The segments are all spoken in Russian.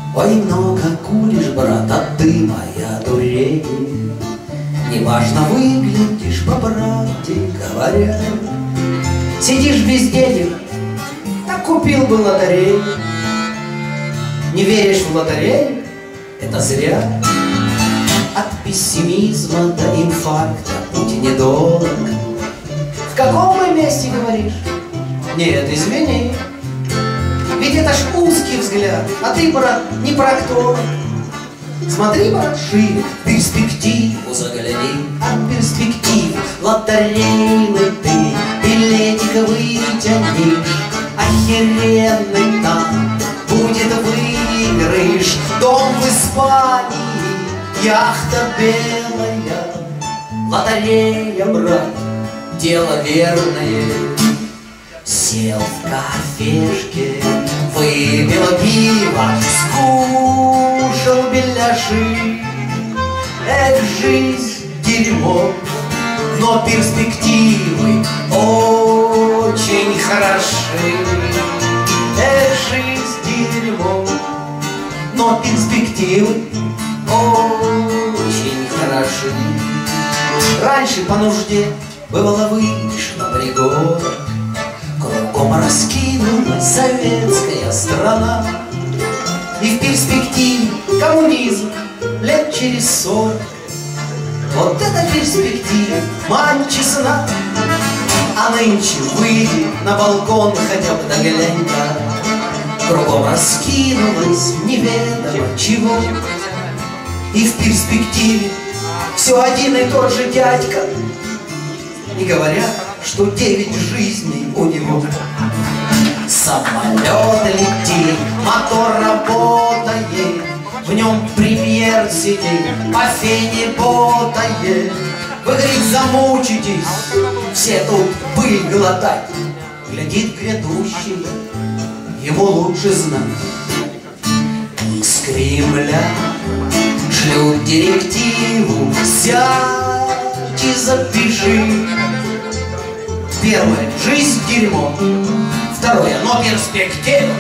Ой, много куришь, брат, а ты моя дурень. Неважно выглядишь, по правде говоря. Сидишь без денег, так купил бы лотерею. Не веришь в лотерею? Это зря. От пессимизма до инфаркта путь недолг. В каком мы месте говоришь? Нет, извини. Ведь это ж узкий взгляд, а ты, брат, не проктолог. Смотри, брат, шире, в перспективу загляни. От перспектив лотерейный ты билетик вытянешь. Охеренный там будет выигрыш. Дом в Испании, яхта белая. Лотерея, брат, дело верное. Сел в кафешке, выпил пиво, скушал беляши. Эх, жизнь дерьмо, но перспективы очень хороши. Эх, жизнь дерьмо, но перспективы очень хороши. Раньше по нужде бывало выйдешь на пригорок, кругом раскинулась советская страна. И в перспективе коммунизм лет через 40. Вот это перспектива, мать честна. А нынче выйди на балкон хотя бы да глянь-ка. Кругом раскинулось неведомо чего. И в перспективе все один и тот же дядька. И говорят, что 9 жизней у него. Самолет летит, мотор работает, в нем премьер сидит, по фене ботает. Вы, говорит, замучитесь, все тут пыль глотать. Глядит грядущий, ему лучше знать. Из Кремля шлют директиву, сядь и запиши. Первое, жизнь дерьмо. Второе, но перспективы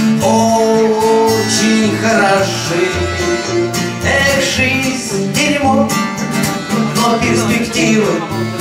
очень хороши. Эх, жизнь дерьмо, но перспективы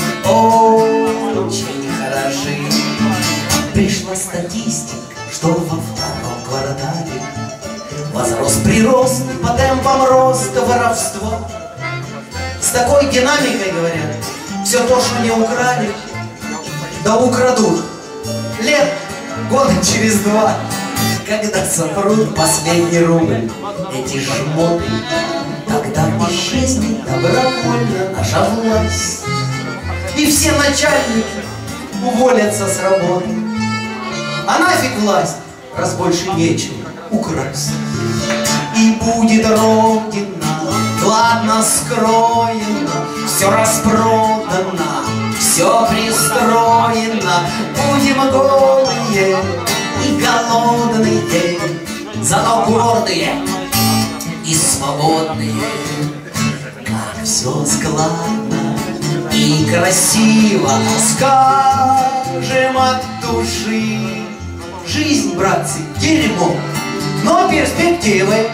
очень хороши. Пришла статистика, что во втором квартале возрос прирост по темпам роста воровства. С такой динамикой, говорят, все то, что не украли, да украдут лет года через 2, когда сопрут последний рубль. Эти жмоты, тогда исчезнет добровольно наша власть, и все начальники уволятся с работы. А нафиг власть, раз больше нечего украсть. И будет Родина ладно скроена, все распродано, все пристроено. Будем голые и голодные, зато гордые и свободные. Как все складно и красиво, скажем от души. Жизнь, братцы, дерьмо, но перспективы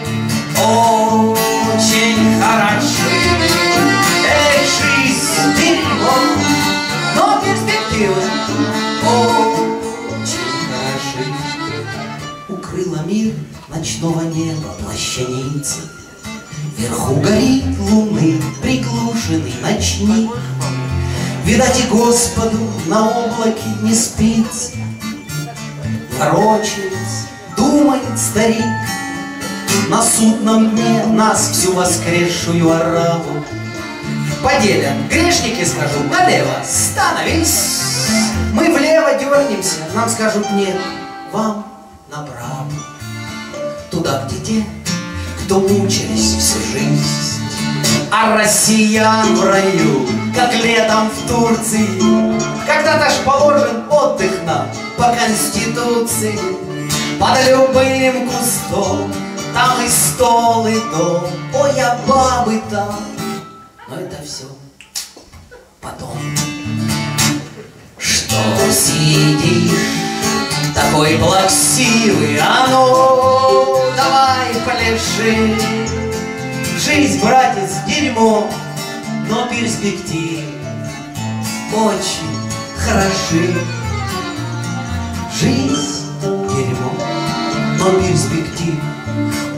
очень хороши. Эх, жизнь, дерьмо, но перспективы очень хороши. Укрыла мир ночного неба плащаница, вверху горит луны приглушенный ночник. Видать, и Господу на облаке не спится, ворочается, думает старик. На судном дне нас всю воскресшую ораву поделят грешники, скажут, налево становись. Мы влево дернемся, нам скажут нет, вам направо. Туда, где те, кто мучились всю жизнь. А россиян в раю, как летом в Турции. Когда-то ж положен отдых нам по Конституции. Под любым кустом, там и стол, и дом. Ой, а бабы там. Но это все потом. Что сидишь такой плаксивый? А ну, давай полежи. хороши. Жизнь, братец, дерьмо, но перспективы очень хороши. Жизнь, дерьмо, но перспективы